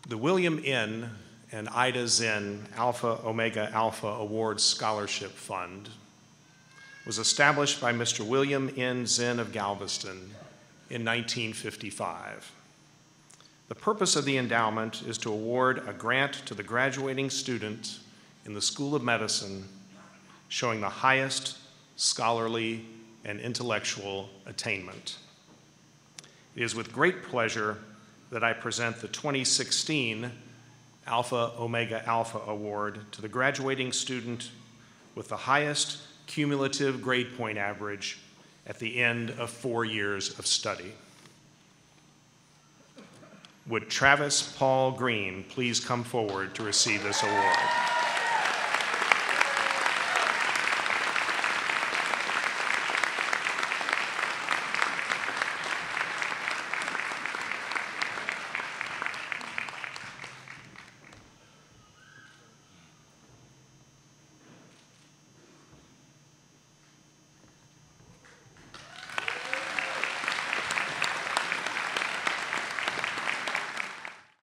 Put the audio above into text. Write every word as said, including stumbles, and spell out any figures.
The William N. and Ida Zinn Alpha Omega Alpha Awards Scholarship Fund was established by Mister William N. Zinn of Galveston in nineteen fifty-five. The purpose of the endowment is to award a grant to the graduating student in the School of Medicine showing the highest scholarly and intellectual attainment. It is with great pleasure that I present the twenty sixteen Alpha Omega Alpha Award to the graduating student with the highest cumulative grade point average at the end of four years of study. Would Travis Paul Green please come forward to receive this award?